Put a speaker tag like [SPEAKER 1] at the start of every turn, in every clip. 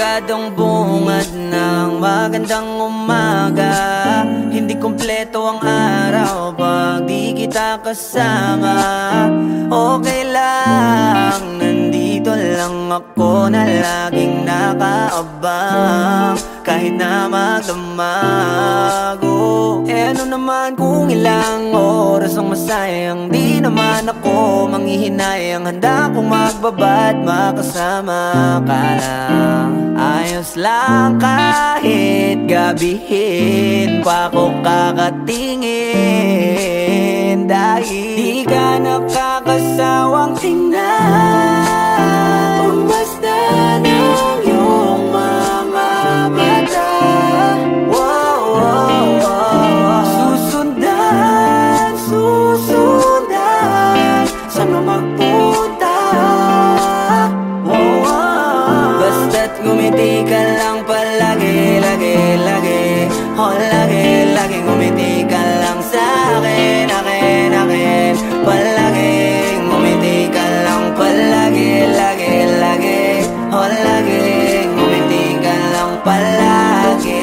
[SPEAKER 1] Siguradong bungad ng magandang umaga. Hindi kumpleto ang araw pag di kita kasama. Okay lang, nandito lang ako na laging nakaabang. Kahit na magdamag, ano naman kung ilang oras ang masayang. Di naman ako manghihinayang, handa kong magbabad makasama ka lang. Ayos lang kahit gabihin pa ko kakatingin. Dahil di ka nakakasawang tingnan, bumasta ng iyong mga mata. Susundan, susundan, saan mo magpunta? Basta't ngumiti ka lang palagi, lagi, lagi. Oh, lagi, lagi ngumiti ka lang sa'kin, akin, akin. Palagi, ngumiti ka lang palagi, lagi, lagi. Oh, lagi, ngumiti ka lang palagi.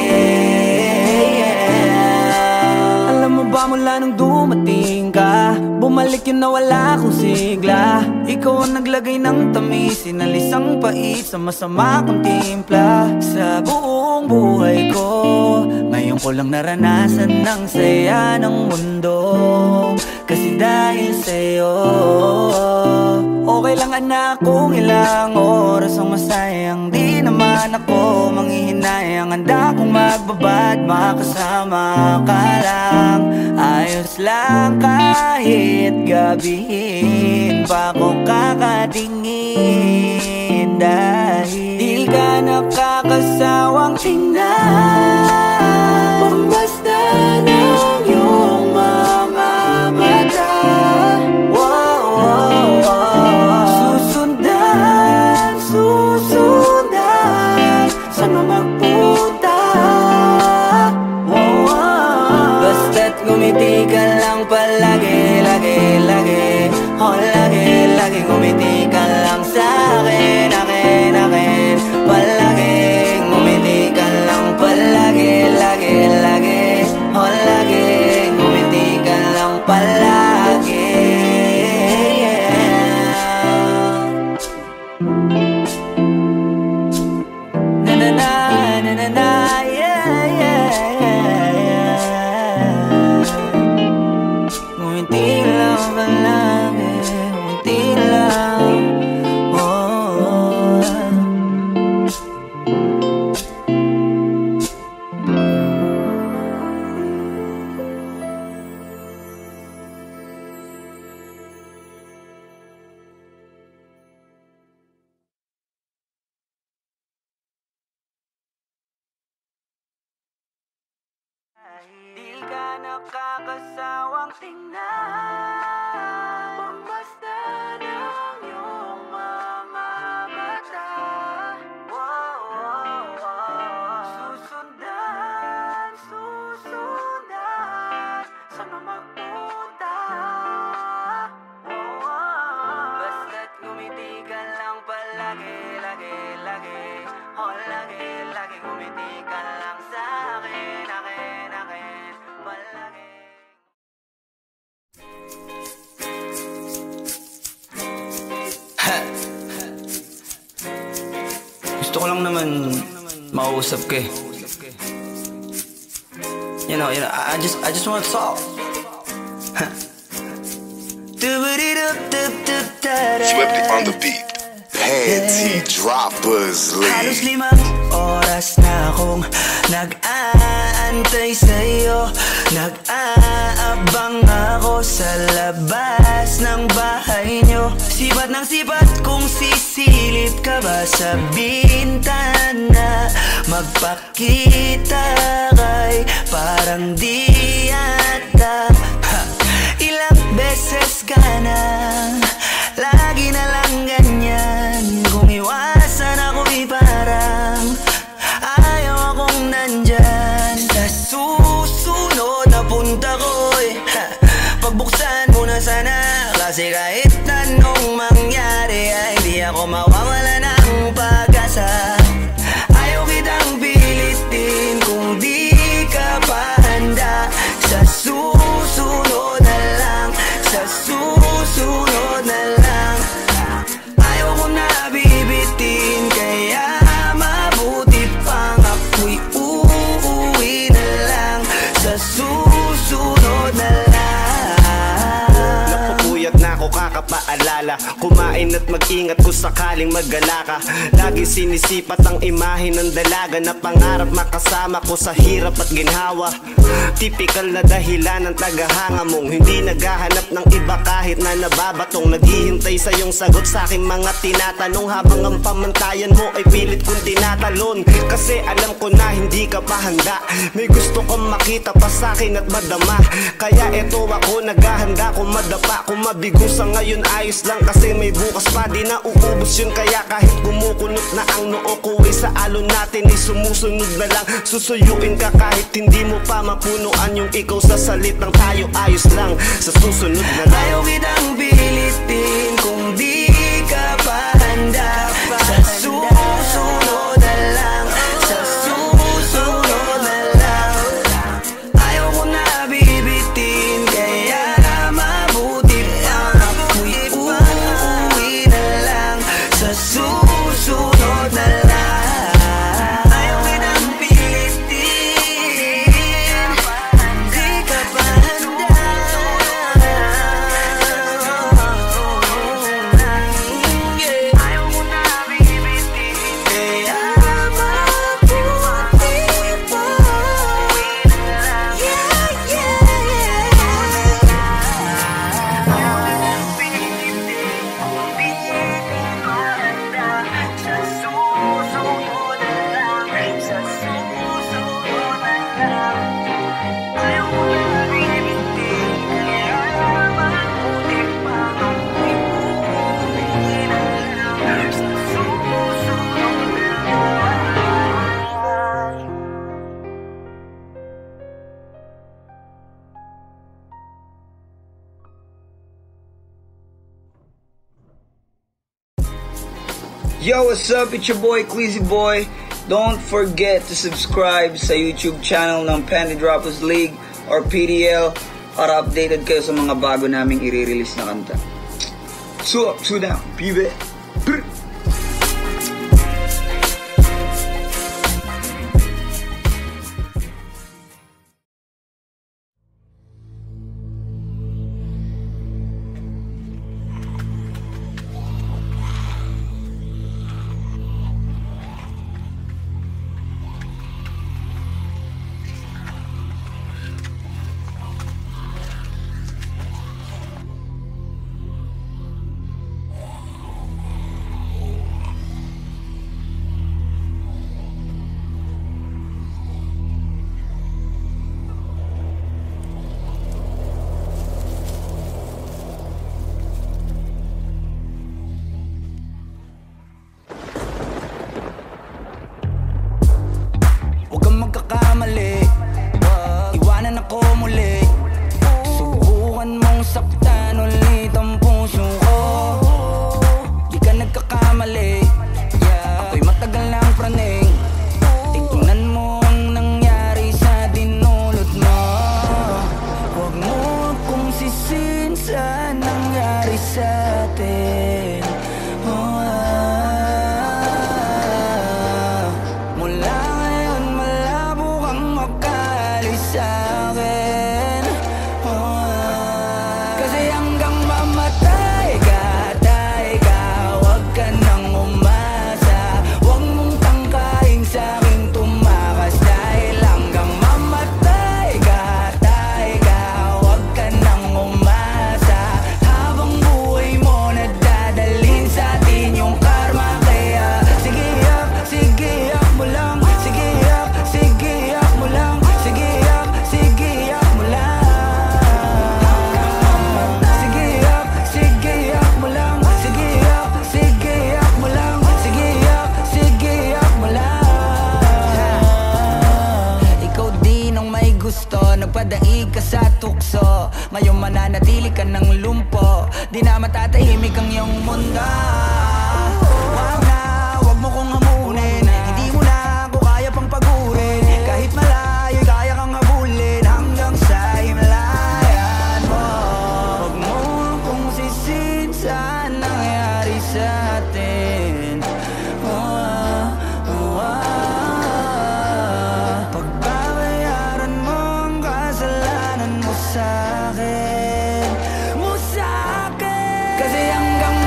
[SPEAKER 1] Alam mo ba mula nung dumating ka, bumalik yun na wala akong sigla. Ikaw ang naglagay ng tamis, sinalis ang pait sa masama kong timpla. Sa buong buhay ko, ngayon ko lang naranasan ng saya ng mundo. Kasi dahil sa'yo, okay lang anak kung ilang oras ang masayang. Di naman ako manghihinayang, handa kong magbabad makasama ka lang. Ayos lang kahit gabihin pa ko kakatingin. Dahil di ka nakakasawang tingnan, bumasta ng iyong mga mata. Susundan, susundan, saan mo magpunta? Basta't ngumiti ka lang palagi, lagi, lagi. Oh, lagi, lagi ngumiti ka lang sa'kin, akin, akin. Palagi, ngumiti ka lang palagi, lagi, lagi. Oh, lagi, ngumiti ka lang palagi. Na na na, na na na, yeah, yeah, yeah. Ngumiti lang palagi, ngumiti lang. Di ka nakakasawang tingnan, bumasta ng iyong mga mata. Susundan, susundan, saan mo magpunta? Basta't ngumiti ka lang palagi, lagi, lagi. Oh, lagi, lagi ngumiti ka lang sa'kin, akin, akin. Palagi. Gusto ko lang naman mausap ka eh. You know, I just want to talk.
[SPEAKER 2] Swifty on the beat. Panty droppers lead.
[SPEAKER 1] Halos 5 oras na akong nag-aantay sa'yo. Nag-aabang ako sa labas ng bahay nyo. Sipat ng sipat kung sisilip ka ba sa bintana. Magpakita kay parang di yata. Ilang beses ka na, lagi na lang ganyan. Kung iwasan ako'y parang ayaw akong nandyan. Sa susunod na punta ko'y pagbuksan mo na sana. Kasi kahit anong mangyari ay di ako mawawala ng pag-asa.
[SPEAKER 3] alaala. Kumain at mag-ingat kung sakaling mag-gala ka. Lagi sinisipat ang imahe ng dalaga na pangarap makasama ko sa hirap at ginhawa. Typical na dahilan ng tagahanga mong hindi naghahanap ng iba kahit na nababatong. Naghihintay sa iyong sagot sa aking mga tinatanong, habang ang pamantayan mo ay pilit kong tinatalon. Kasi alam ko na hindi ka pa handa, may gusto kang makita pa sa akin at madama. Kaya eto ako naghahanda, kung madapa, kung mabigo sa ngayon ayos lang, kasi may bukas pa, di na uubos yun. Kaya kahit kumukunot na ang noo ko ay sa alon natin ay sumusunod na lang. Susuyuin ka kahit hindi mo pa mapunuan yung ikaw sa salitang tayo ayos lang. Sa susunod na lang.
[SPEAKER 1] Ayaw kitang pilitin kung di ka pa handa. Sa susunod na lang, sa susunod na lang. Ayaw ko na bibitin, kaya mabuti pa uuwi na lang. Sa susunod na lang. Ayaw kitang pilitin, di ka pa handa. Ayaw ko na bibitin, kaya mabuti pa uuwi na lang. Ayaw kitang pilitin, kung di ka handa. Sa susunod na lang, sa susunod na lang. Ayaw ko na bibitin, kaya mabuti pa uuwi na lang. Sa susunod na lang.
[SPEAKER 4] Yo, what's up? It's your boy, Queasy Boy. Don't forget to subscribe sa YouTube channel ng Panty Droppers League or PDL para updated kayo sa mga bago naming i-release na kanta. So up, so down, pibe. Brr. Huwag kang magkakamali, iwanan ako muli. Subukan mong saktan ulit ang puso ko. Di ka nagkakamali, ako'y matagal ng praning. Tingnan mo ang nangyari sa dinulot mo. Huwag mo akong sisin sa nangyari sa atin. Mula ngayon malabo kang makaalis sa'kin. Kasi hanggang mamatay ka, huwag ka nang umasa. Huwag mong tangkain sa'king tumakas. Dahil hanggang mamatay ka, huwag ka nang umasa. Habang buhay mo nadadalhin sa atin yung karma. Kaya sige yak mo lang. Sige yak mo lang. Sige yak mo lang. Sige yak mo lang. Sige yak mo lang. Sige yak mo lang. Ikaw din ang may gusto, nagpadaig ka sa tukso. Ngayon mananatili ka ng lumpo, di na matatahimik ang iyong mundo. Wag mo kong hamunin, hindi mo na ako kaya pang pagurin. Kahit malayo, kaya kang habulin hanggang sa himlayan mo. Wag mo akong sisin sa nangyari sa atin. Pagbabayaran mo ang kasalanan mo sa'kin. Kasi hanggang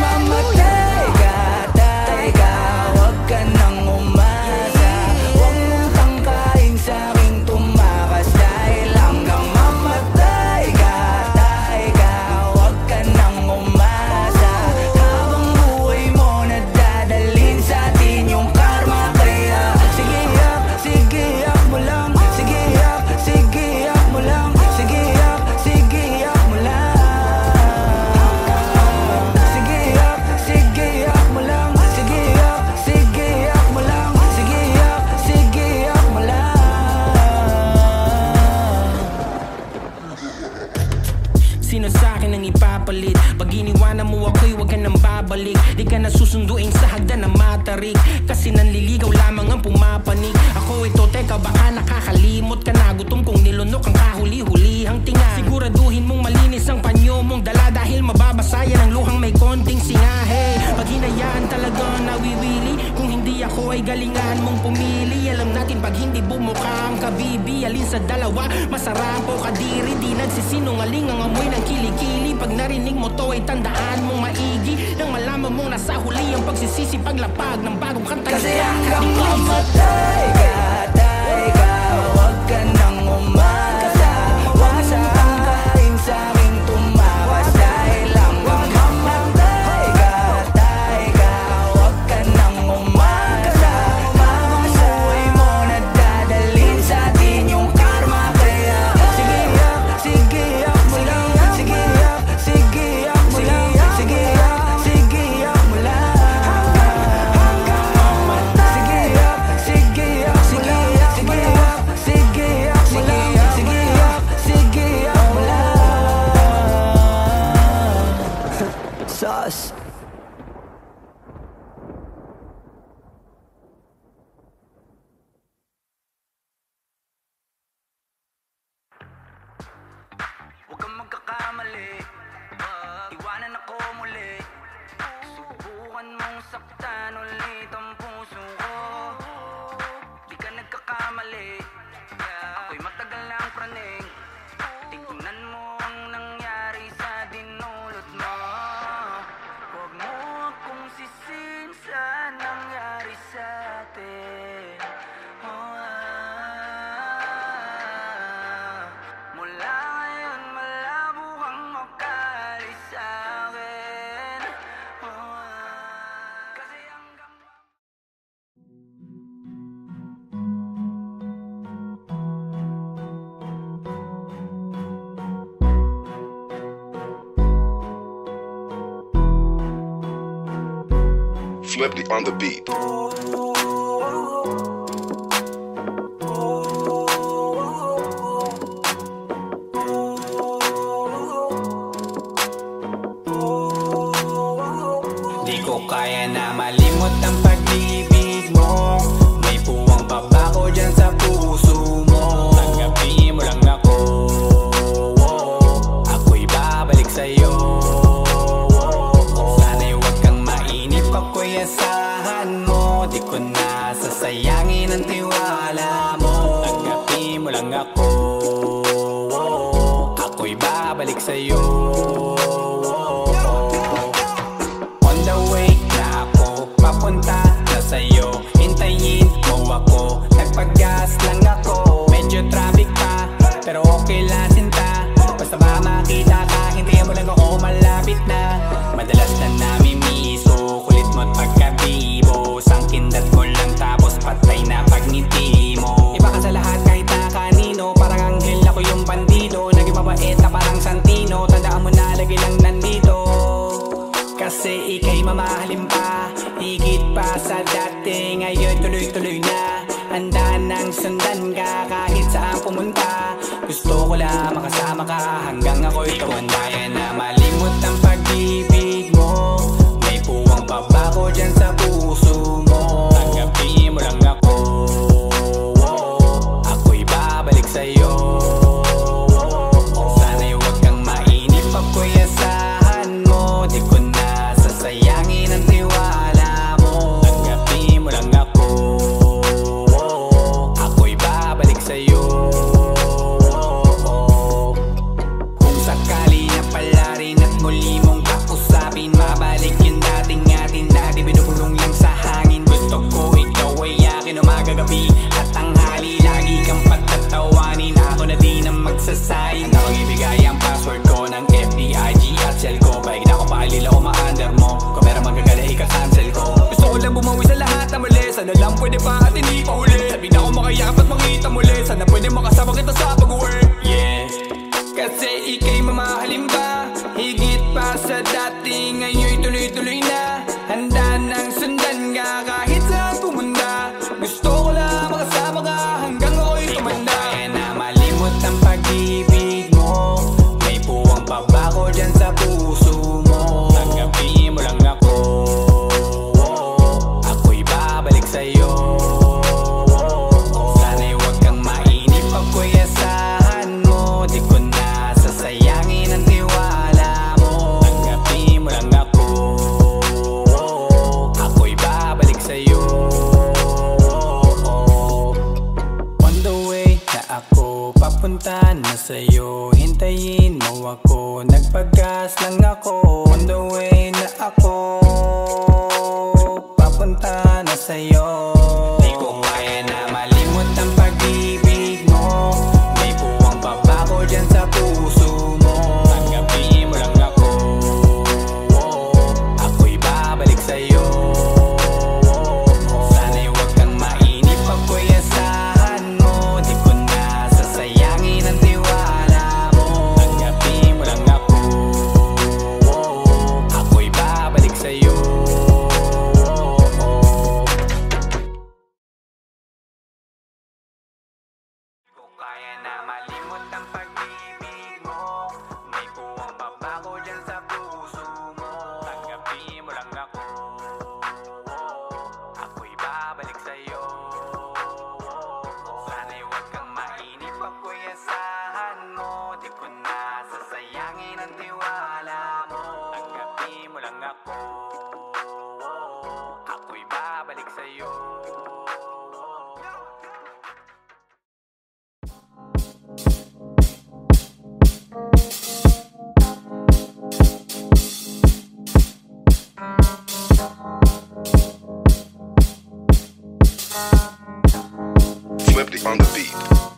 [SPEAKER 5] babalik. Di ka nasusunduin sa hagdan ng matarik, kasi nanliligaw lamang ang pumapanig. Ako ito, teka baka nakakalimot ka na. Gutom kong nilunok ang kahuli-hulihang tinga. Siguraduhin mong malinis ang panyo mong dala, dahil mababasa yan ang luhang may konting singahe. Pag hinayaan talaga nawiwili, kung hindi ako ay galingan mong pumili. Alam natin pag hindi bumuka ang kabibi, alin sa dalawa masarap o kadiri. Di nagsisinungaling ang amoy ng kilikili. Pag narinig mo to ay tandaan mong maigi, nang malaman mong nasa huli ang pagsisisi paglapag ng bagong kanta.
[SPEAKER 4] Kasi hanggang mamatay ka, huwag ka nang umasa. Wasa ang kain sa'king tumakas, dahil hanggang mamatay ka, huwag ka nang umasa. Ang buhay mo nadadalhin sa'tin yung karma. Kaya sige yak mo lang, sige yak mo lang, sige yak mo lang. Sauce.
[SPEAKER 1] Huwag kang magkakamali, iwanan ako muli. Subukan mong saktan ulit ang puso ko. Di ka nagkakamali, ako'y matagal ng praning. Tingnan mo ang nangyari sa dinulot mo. Huwag mo akong sisihin sa nangyari sa atin. Mula ngayon malabo kang makaalis sa'kin. Kasi hanggang
[SPEAKER 2] Flippy on the beat.
[SPEAKER 4] Di ko kaya na malimot ang pag-ibig mo. May puwang pa ba ko dyan sa puso mo? Tanggapin mo lang ako, ako'y babalik sa'yo. Sana'y huwag kang mainip, ako'y asahan mo. Di ko na sasayangin ang tiwala mo. Tanggapin mo lang ako, ako'y babalik sa'yo. On the way na ako, papunta na sa'yo. Hintayin mo ako, nagpag-gas lang ako. Medyo traffic pa, pero okay lang sinta. Basta ba makita ka, hintayin mo lang ako, malapit na. Madalas na namimiso, kulit mo't pagkabibo. Sangkindat ko lang tapos patay na pagngiti mo. Iba ka sa lahat kahit na kanino, parang anghel ako yung bandido. Naging mabait na parang Santino, tandaan mo na lagi lang nandito. Kasi ika'y mamahalin pa, higit pa sa dati. Ngayon tuloy-tuloy na, handa nang sundan ka kahit saan pumunta. Gusto ko lang makasama ka hanggang ako'y tumanda. Na malimot ang pag-ibig mo, may puwang pa ba ko dyan sa puso mo? Tanggapin mo lang ako, ako'y babalik sa'yo. Sana'y huwag kang mainip, ako'y asahan mo. Di ko na sasayangin ang tiwala mo. Tanggapin mo lang ako, ako'y babalik sa'yo. Kung sakali na pala rin at muli mong kausapin, mabalik yung dating atin, dati binukulong lang sa hangin. Gusto ko ikaw ay akin umagabi at tanghali, lagi kang patatawanin. Ako na din ang magsasayin, na mag-ibigay ang password ko ng FBIG at cell ko. Baik na ako paalila o ma-under mo, kung meron magagala ika-cancel ko. Gusto ko lang bumawi sa lahat na mali, sana lang pwede pa at hindi pa huli. Sabi na ako makayakap at makita muli, sana pwede makasama kita sa pag-work. Yeah, kasi ika'y mamahalin ba, higit pa sa dati. Ngayon'y tuloy-tuloy na, handa nang sundan ka kahit saan pumunta. Gusto ko lang makasama ka hanggang ako'y tumanda. Di ko kaya na malimot ang pag-ibig mo, may puwang pa ba ko dyan sa puso mo? Tanggapin mo lang ako,
[SPEAKER 6] sa'yo, hintayin mo ako. Nagpagas lang ako, on the way na ako, papunta na sa'yo. Di ko kaya na malimot ang pag-ibig mo. May puwang pabago dyan sa puso mo. Tanggapin mo lang ako, ako'y babalik sa'yo. Sana'y huwag kang mainip, ako'y asahan mo. Di ko na sasayangin ang tiwala mo. Tanggapin mo lang ako, ako'y babalik sa'yo. Di ko kaya na malimot ang pag-ibig mo. May puwang pabago dyan sa puso mo. Tanggapin mo lang ako, ako'y babalik sa'yo. Sana'y huwag kang mainip, ako'y asahan mo. Di ko na sasayangin ang tiwala mo. Tanggapin mo lang ako, ako'y babalik sa'yo.
[SPEAKER 2] Flipped on the beat.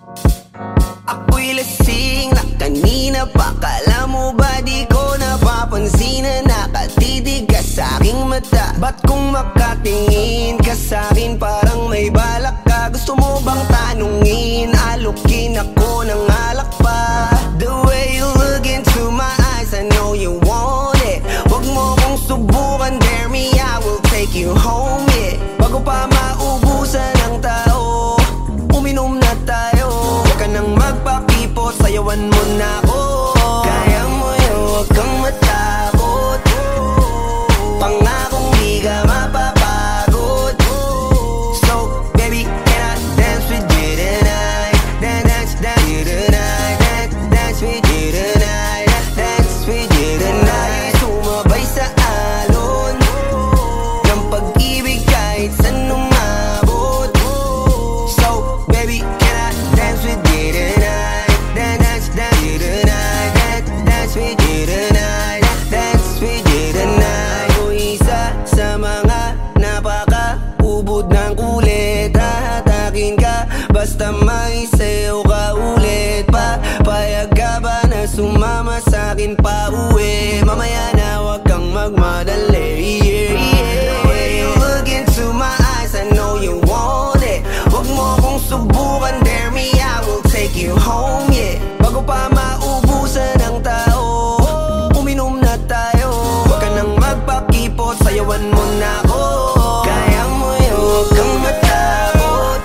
[SPEAKER 3] Ako'y lasing na kanina pa. Kala mo ba di ko napapansin na nakatitig ka sa'king mata? Ba't kung makatingin ka sa'kin parang may balak ka? Gusto mo bang tanungin? Alukin ako ng alak pa. The way you look into my eyes, I know you want it. Huwag mo kong subukan, dare me, I will take you home, yeah. Bago pa maubusan ng tao, uminom na tayo. Huwag ka nang magpakipot, sayawan mo na ako. Kaya mo yun, huwag kang matakot. Pangakong di ka mapapagod. So, baby, can I dance with you tonight? Dance, dance you tonight. Dance with you tonight. Dance with you tonight. Sumabay sa alon ng pag-ibig kahit saan umabot. So, baby, can I dance with you tonight? Dance, dance you tonight. Dance with you tonight. Dance with you tonight. O isa sa mga napaka-ubod ng kulit. Hahatakin ka basta may sayo ka ulit pa. Payag ka ba na sumama sa'kin pa uwi? Mamaya na huwag kang magmadali, yeah, yeah. The way you look into my eyes, I know you want it. Huwag mo kong subukan, dare me, I will take you home, yeah. Bago pa maubusan ng tao, uminom na tayo. Huwag ka nang magpakipot, sayawan mo na ako. Kaya mo yun, huwag kang matakot.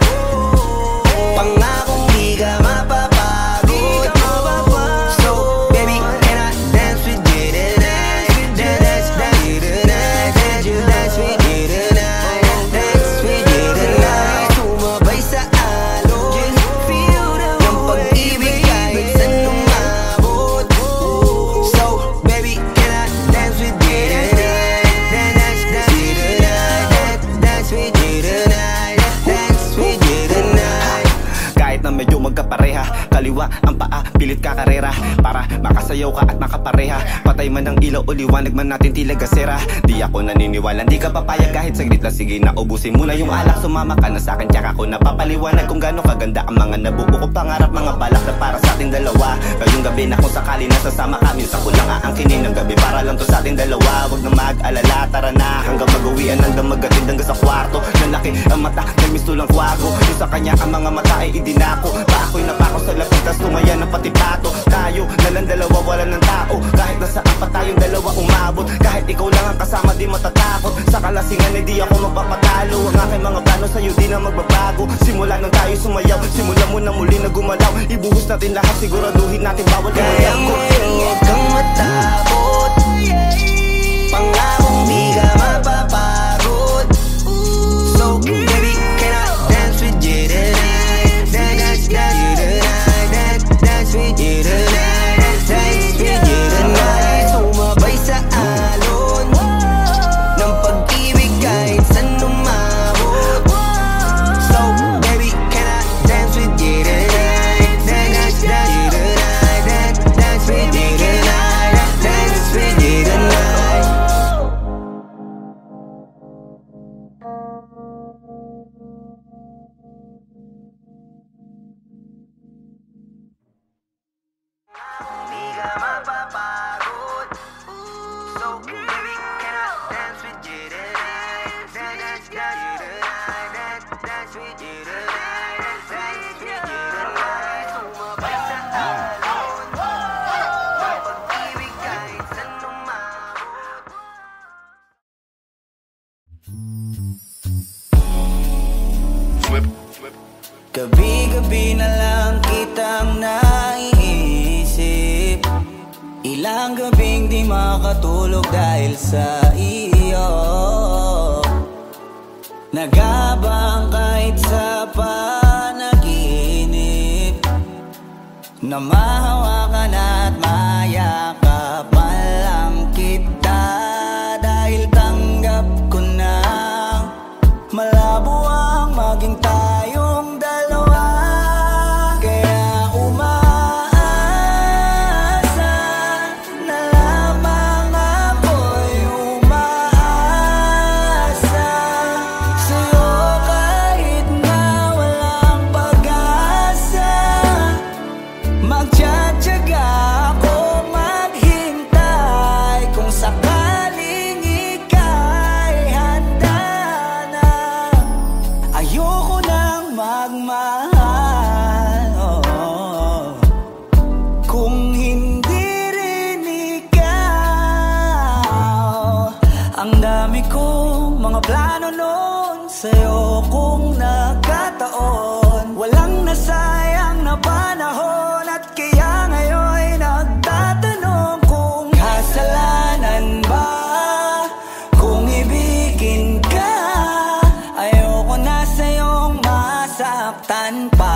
[SPEAKER 3] Pangakong di ka mapapagod. So, baby, can I dance with you tonight? Dance, dance you tonight. Dance with you tonight. Dance with you tonight. Sumabay sa alon ng pag-ibig kahit saan umabot. So, baby, can I dance with you tonight? Dance, dance you tonight. Dance with you tonight. Dance with you tonight. Kahit na medyo magkapareha, kaliwa ang paa, pilit kakarera para makasayaw ka at makapareha. Patay man ang ilaw o liwanag man natin tila gasera. Di ako naniniwala, di ka papayag kahit saglit lang. Sige na, ubusin mo na yung alak. Sumama ka na sa'kin, tsaka ako napapaliwanag kung gaano kaganda ang mga nabuo ko pangarap. Mga balak na para sa ating dalawa. Ngayong gabi na kung sakali nasasama kami, sa kulang aangkinin ng gabi para lang to sa ating dalawa. Huwag na mag-alala, tara na hanggang mag-uwian, hanggang magatid hanggang sa kwarto. Nalaki ang mata, may mistulang kwago. Yung sa kanya ang mga mata ay idinako. Ako'y napako sa lapit, tas tumaya ng pati pato. Tayo nalang dalawa, wala ng tao. Kahit nasaan pa tayong dalawa umabot. Kahit ikaw lang ang kasama, di matatakot. Sa kalasingan ay di ako magpapatalo. Ang aking mga plano sa'yo di na magbabago. Simula nang tayo sumayaw, simula mo na muli na gumalaw. Ibuhos natin lahat, siguraduhin natin bawat
[SPEAKER 4] Kaya mo yun, huwag kang matakot. Pangakong di ka mapapagod. So, baby, can I dance with you tonight? Dance, dance you tonight. Dance with you tonight. Dance with you tonight. Sumabay sa alon ng pag-ibig kahit saan umabot. So, baby, can I dance with you tonight? Dance, dance you tonight. Gabi-gabi na lang kitang naiisip. Ilang gabing di makatulog dahil sa iyo. Nagabang kahit sa panaginip, na mahawakan at mayakap man lang kita. Dahil tanggap ko na malabo ang maging tayong dalawa. Kaya umaasa na lamang ako'y umaasa sa'yo kahit na walang pag-asa. Magtsatsaga ako maghintay kung sakaling ika'y handa na. Ayoko nang magmahal, kung hindi rin ikaw. Ang dami kong mga plano noon sa'yo kung nagkataon. Walang nasayang na panahon at kaya ngayon'y nagtatanong kung kasalanan ba kung ibigin ka. Ayoko na sa'yong masaktan pa.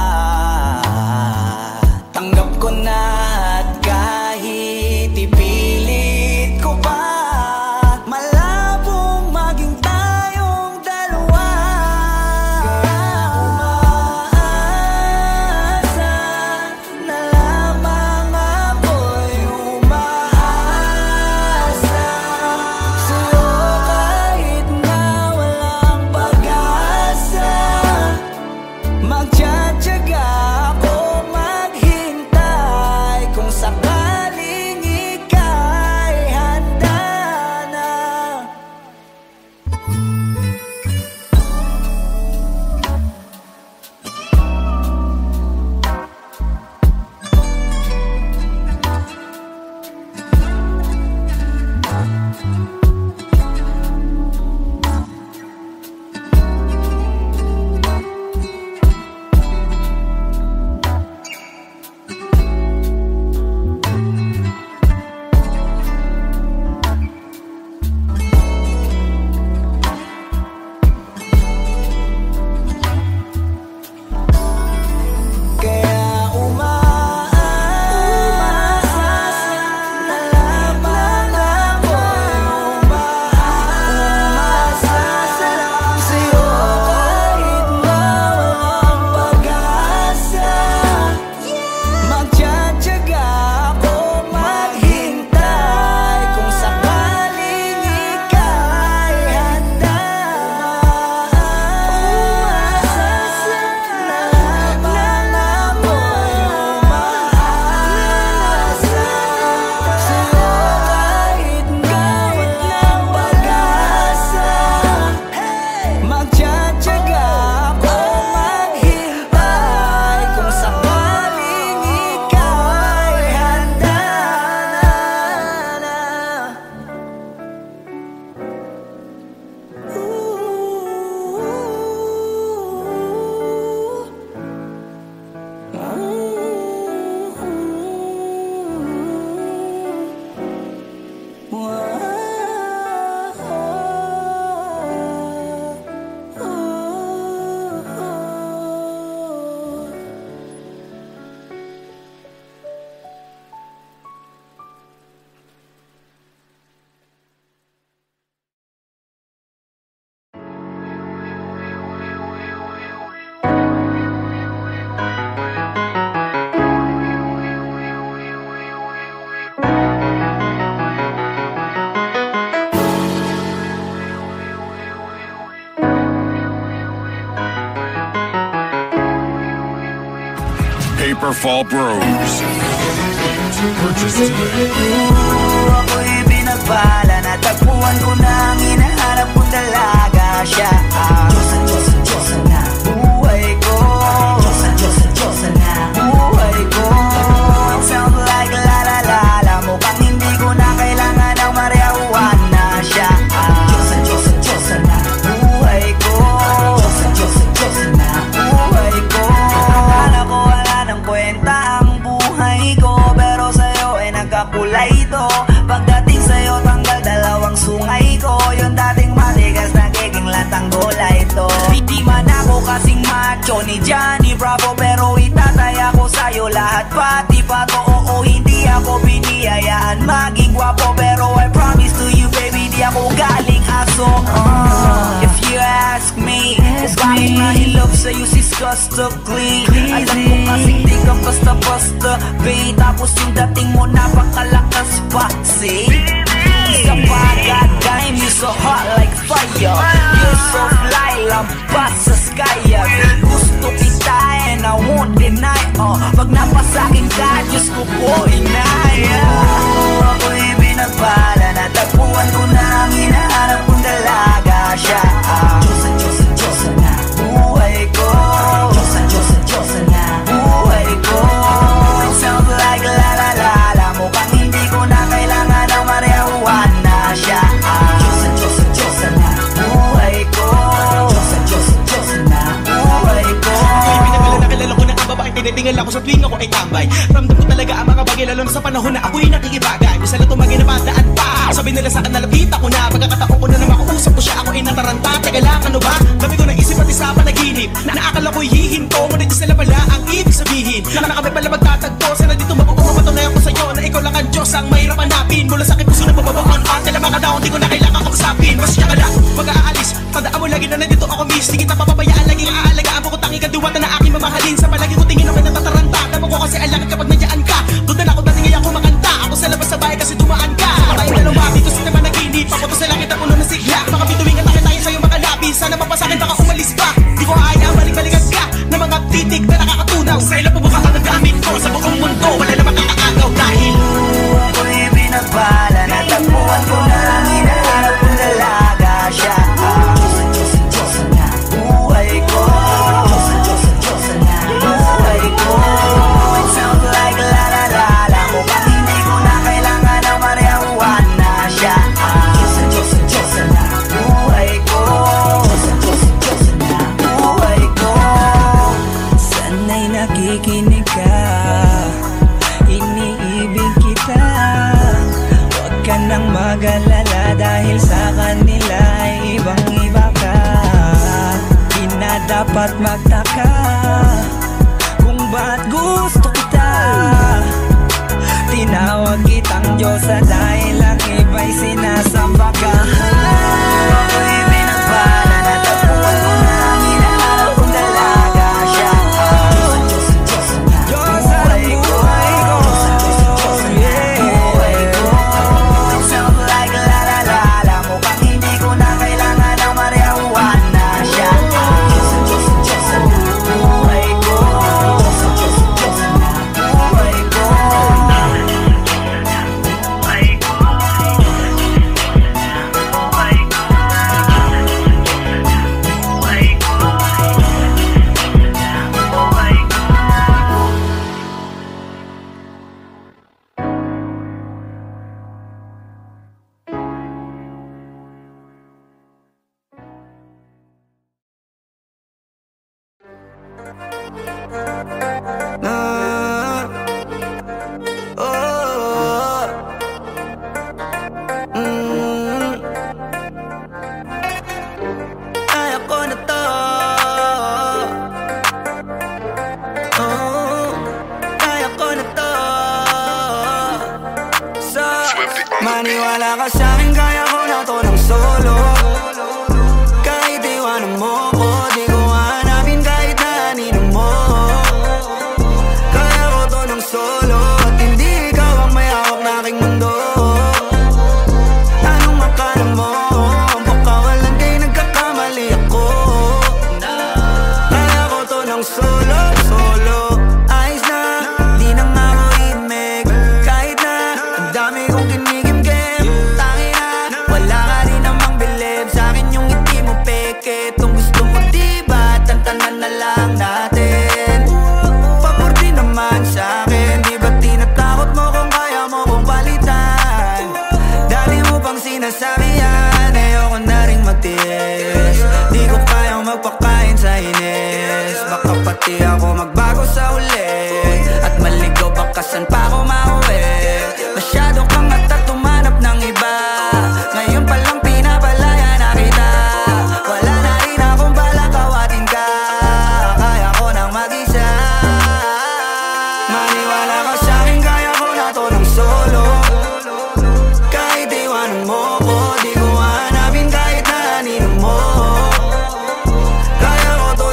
[SPEAKER 4] Tanggap ko na at kahit ipilit ko pa, malabong maging tayong dalawa. Umaasa na lamang ako'y umaasa sa'yo kahit na walang pag-asa. Magtsatsaga ako maghintay kung sakaling ika'y handa na. Kaya umaasa na lamang ako'y umaasa sa'yo kahit na walang pag-asa. Magtsatsaga ako maghintay kung sakaling ika'y handa. Umaasa na lamang ako'y umaasa sa'yo kahit na walang pag-asa. Magtsatsaga ako maghintay kung sakaling ika'y handa na.
[SPEAKER 2] Paperfall Bros. Purchase today.
[SPEAKER 4] Ako'y binagpala, natagpuan ko na ang hinahanap kong dalaga. Siya ang Diyosa na buhay ko. Diyosa na buhay ko. It sounds like la la la la. Mukhang hindi ko na kailangan ng marihuana. Siya ang Diyosa
[SPEAKER 1] My love sa'yo sis customly. Alam ko kasi di ka basta-basta, babe. Tapos yung dating mo napakalakas pa, see? Isa pa, god damn, you so hot like fire. You're so fly, lampas sa sky. Gusto kita and I won't deny. Pag napasakin ka, Diyos ko po inaya. Ako'y binagpala, natagpuan ko na ang hinahanap kong dalaga siya. Diyosa, Diyosa, Diyosa na buhay ko. Diyosa, Diyosa, Diyosa na buhay ko. It sounds like la la la la. Mukhang hindi ko na kailangan ng marijuana siya. Diyosa, Diyosa, Diyosa na buhay ko. Diyosa, Diyosa, Diyosa na buhay ko.
[SPEAKER 5] Nakilala ko na ang babaeng tinitingal ako sa tuwing ako ay tambay. Ramdam ko talaga ang mga bagay, lalo na sa panahon na ako'y nakikibagay. Misa na tumagay na padaan pa. Sabi nila sa'kin nalapit ako na. Pagkakataon ko na naman makausap ko siya, ako ay nataranta. Teka lang, ano ba? Dami ko na isip at isa panaginip na naakala ko'y hihinto. Ngunit sila pala ang ibig sabihin na kami pala magtatagpo. Sana dito mapapatunayan ko sa'yo na ikaw lang ang Diyos ang mahirap hanapin. Mula sa aking puso na pababaon at kailang mga daon di ko na kailangan kausapin. Mas siya ka lang, mag-aalis. Tandaan mo lagi na nandito ako miss. Di kita papabayaan, laging aalagaan mo ko tangi kadiwata na aking mamahalin. Sa palagi ko tingin ako natataranta. Damo ko kasi ang langit kapag nandiyan ka. Doon na ako dating ngayon kumakanta. Ako sa labas sa bahay kasi dumaan ka. Tayong dalawa, dito sa naman naginip. Papunta sa langit ang ulo na sigla. Mga bituwing at tayo sa'yo makalapis. Sana mapasakin baka umalis pa. Di ko ayaw balik-balikan ka na mga titig na nakakatunaw. Sa ilang pubukas ang gamit ko sa buong mundo. Wala na makakaagaw dahil
[SPEAKER 1] ako'y binagpala, natagpuan ko na ang hinahanap kong dalaga siya. Diyosa, Diyosa, Diyosa na buhay ko. Diyosa, Diyosa, Diyosa na buhay ko. It sounds like la la la la. Mukhang hindi ko na kailangan ng marijuana siya. Diyosa, Diyosa, Diyosa na buhay ko. Diyosa, Diyosa, Diyosa na buhay ko. Sana'y nakikinig ka, iniibig kita. Huwag ka nang mag-alala dahil sa kanila ay ibang-iba ka. Di na dapat magtaka kung ba't gusto kita. Tinawag kitang Diyosa dahil ang iba'y sinasamba ka. Ako'y binagpala, natagpuan ko na ang hinahanap kong dalaga siya. Diyosa, Diyosa, Diyosa na buhay ko. Diyosa, Diyosa, Diyosa na buhay ko. It sounds like la la la la. Mukhang hindi ko na kailangan ng marijuana siya. Diyosa, Diyosa, Diyosa na buhay ko. Diyosa, Diyosa, Diyosa na buhay ko. Kaya ko na to. Kaya ko na to. Maniwala ka sa'kin, kaya ko na to ng solo. Kahit iwanan mo ko, di ko hanapin kahit na anino mo. Kaya ko to ng solo, at hindi ikaw ang may hawak na aking mundo. Anong akala mo? Baka walang kay nagkakamali ako. Kaya ko to ng solo, solo. Ayos na, di na nga ako imig. Kahit na, ang dami kong kinigim-gim. Tangin na, wala ka rin namang bilib sa'kin yung ngiti mo peke. Itong gusto mo diba, tantanan na lang natin. Pabordi naman sa'kin, di ba tinatakot mo kung kaya mo kong palitan? Dali mo pang sinasabi yan, ayoko na rin magtiis. Di ko kayang magpakain sa inis. Baka pati ako magbago sa uli, at maligaw baka saan pa ako mauwi. Masyado kang at tumanap ng iba, ngayon palang pinapalaya na kita. Wala na rin akong balak kawatin ka, kaya ko nang mag-isa. Maniwala ka sa'kin, kaya ko na to ng solo. Kahit iwanan mo ko, di ko hanapin kahit na anino mo. Kaya ko to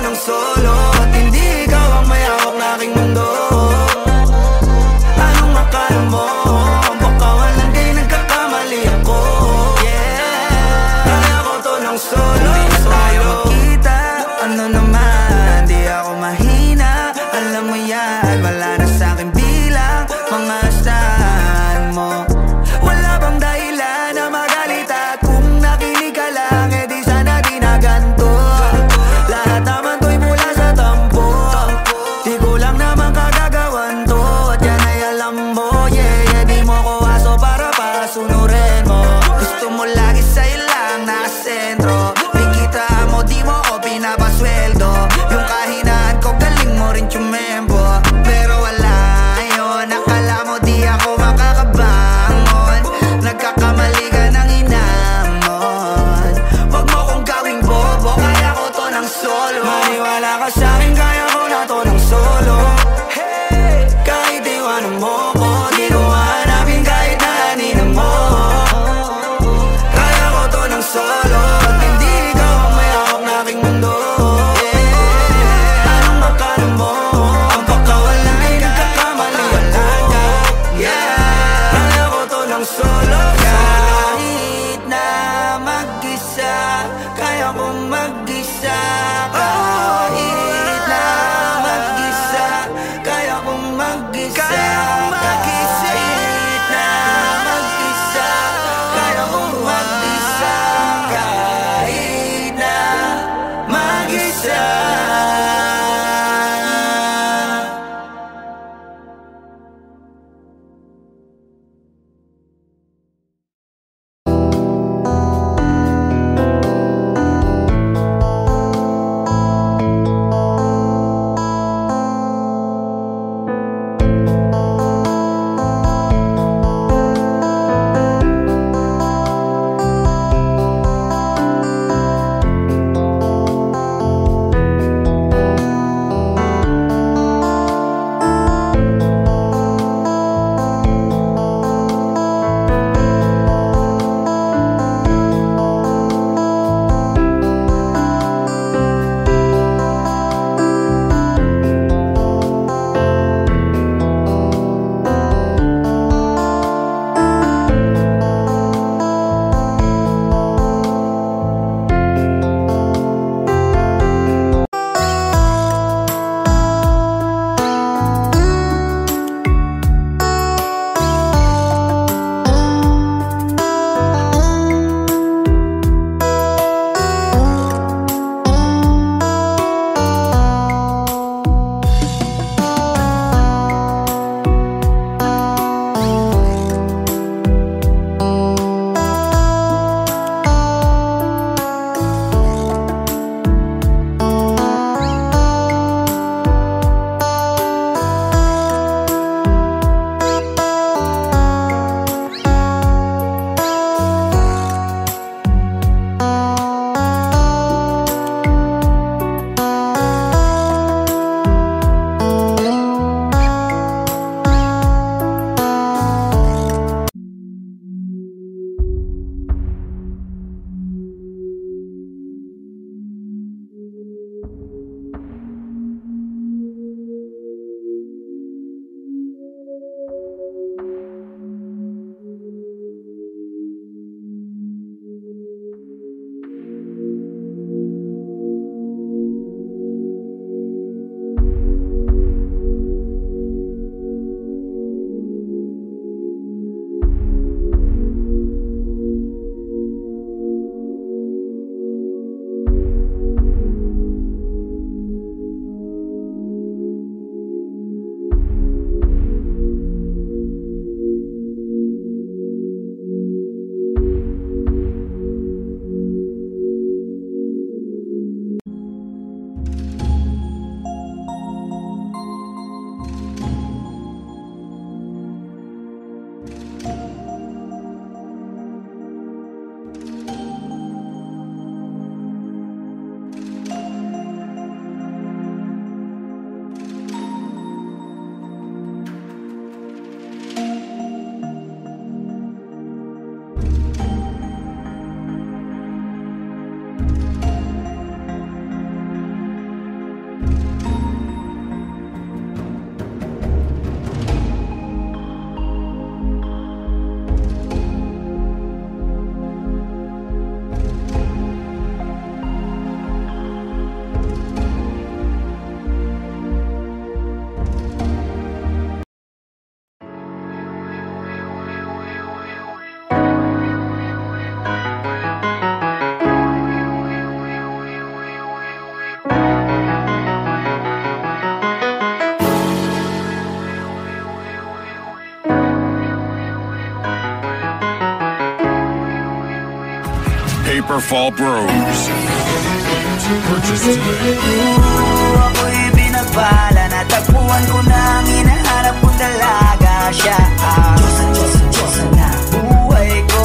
[SPEAKER 2] Paperfall Bros. Purchase today.
[SPEAKER 4] Ako'y binagpala, natagpuan ko na ang hinahanap kong dalaga. Siya ang Diyosa na buhay ko.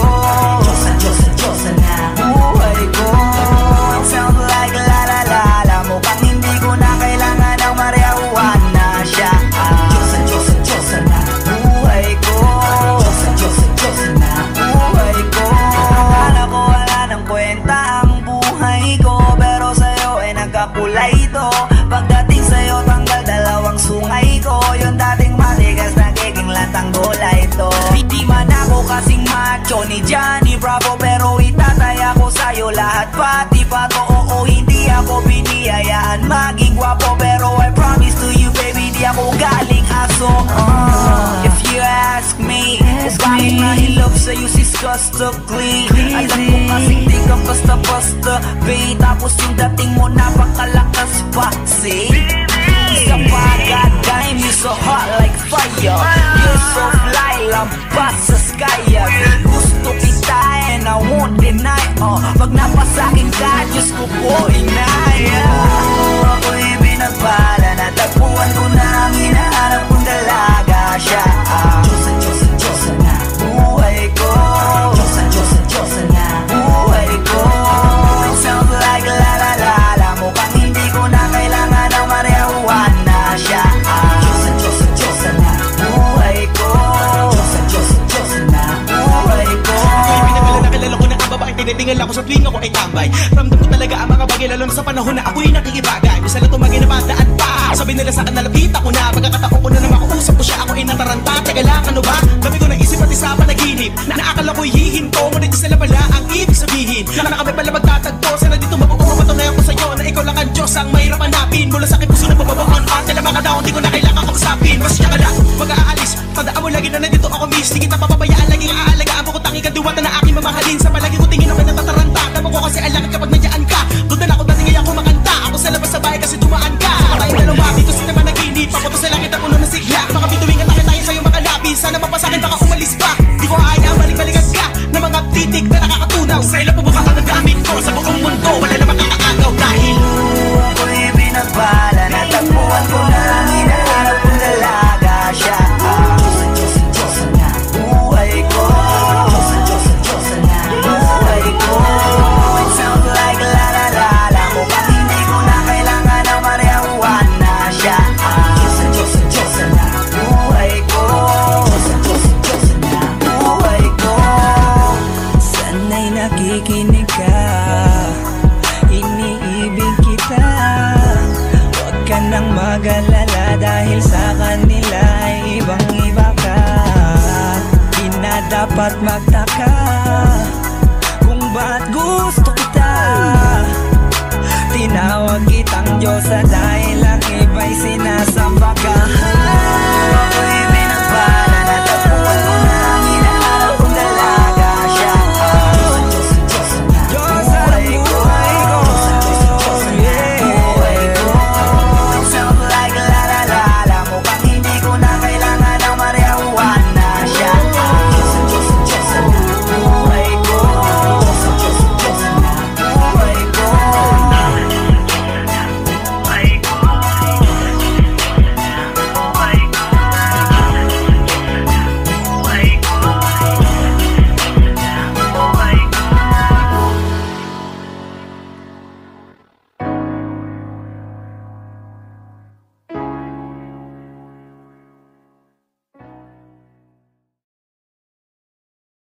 [SPEAKER 4] Diyosa na buhay ko. It sounds like la la la la, mukhang hindi ko na kailangan ng marijuana. Siya ang Diyosa na buhay ko. Diyosa na buhay ko. Akala ko wala ng kwenta ang buhay ko, pero sa'yo ay nagkakulay ito. Pagdating sa'yo tanggal dalawang sungay ko, yung dating matigas nagiging latang bola ito. Di man ako kasing macho ni Johnny Bravo, pero itataya ko sa'yo lahat pati pato. Oo, hindi ako biniyayaan maging gwapo, pero I promise to you baby, di ako galing aso. If you ask me, bakit nahilap sa'yo sis Custom-Clean? Alam ko kasing di ka basta-basta, babe. Tapos yung dating mo napakalakas pa, see? Isa pa, goddamn, you so hot like fire. You're so fly, lampas sa sky. Gusto kita and I won't deny. Pag napasakin ka, Diyos ko po inaya. Ako'y binagpala, natagpuan ko na ang hinahanap kong dalaga. Siya ang Diyosa na buhay ko. Diyosa na buhay ko. It sounds like la la la la, mukhang hindi ko na kailangan ng marijuana. Siya ang Diyosa na buhay ko. Diyosa na buhay ko.
[SPEAKER 5] Nakilala ko na ang babaeng tinitingal ako sa tuwing ako ay tambay. Ramdam ko talaga ang mga bagay, lalo na sa panahon na ako'y nakikibagay. Minsan na tumagay na bandaan pa, sabi nila sa akin nalapit ako na. Pagkakataon ko na na makausap ko siya, ako ay nataranta. Teka lang, ano ba? Dami ko ng isip at isa panaginip na naakala ko'y hihinto, ngunit isa na pala ang ibig sabihin na kami pala magtatagpo.